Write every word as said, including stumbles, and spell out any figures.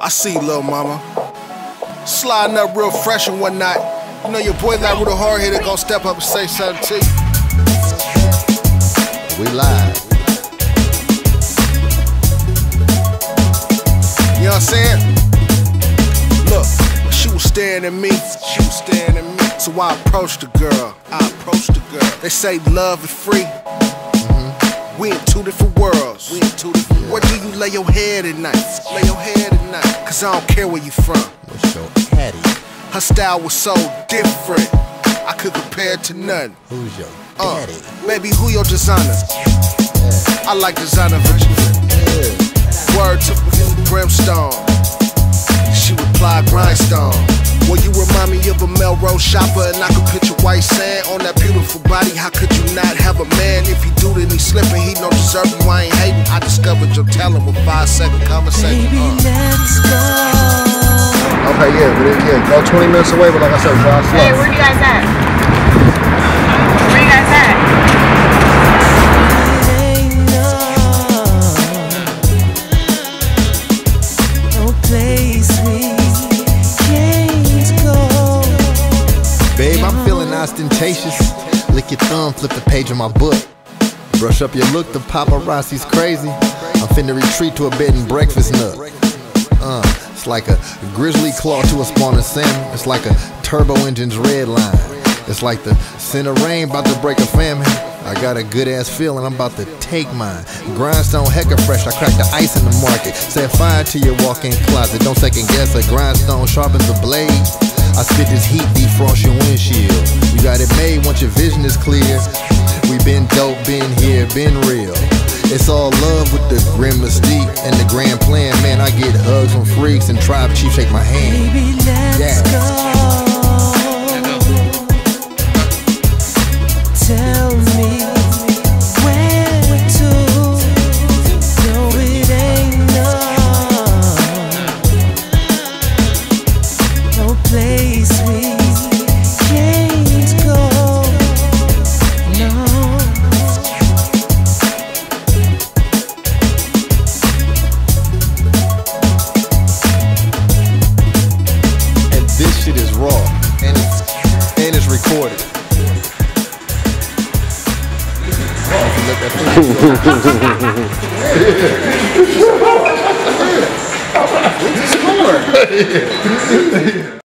I see you, little mama. Sliding up real fresh and whatnot. You know your boy Laroo the hard hitter gonna step up and say something to you. We live. You know what I'm saying? Look, she was staring at me. She was staring at me. So I approached the girl. I approached the girl. They say love is free. Mm-hmm. We in two different worlds. We in two different yeah. Where do you lay your head at night? Lay your head at night. Cause I don't care where you from. What's your caddy? Her style was so different. I could compare it to none. Who's your uh, daddy? Baby, who your designer? Yeah. I like designer virtue. Yeah. Word to Grindstone. She replied Grindstone. Well, you remind me of a Melrose shopper, and I could picture white sand on that beautiful body. How could you not have a man? If he do, then he slipping. He don't deserve you. I ain't hating. I discovered your talent with five second conversation. Baby, uh. let's go. Okay, yeah, but it, yeah, go twenty minutes away, but like I said, drive slow. Hey, where you guys at? Where you guys at? No place we can't go. Babe, I'm feeling ostentatious. Lick your thumb, flip the page of my book. Brush up your look, the paparazzi's crazy. I'm finna retreat to a bed and breakfast nook. Uh, it's like a grizzly claw to a spawning salmon. It's like a turbo engine's red line. It's like the scent of rain about to break a famine. I got a good ass feeling, I'm about to take mine. Grindstone hecka fresh, I cracked the ice in the market. Set fire to your walk-in closet. Don't second guess, a grindstone sharpens the blade. I spit this heat, defrost your windshield. You got it made once your vision is clear. We been dope, been here, been real. It's all love with the grim mystique and the grand plan. Man, I get hugs from freaks and tribe chiefs shake my hand. Baby, let's yeah. go. Tell me where to. No, it ain't no, no place we can't go. No. This shit is raw, and it's, and it's recorded. What's the score?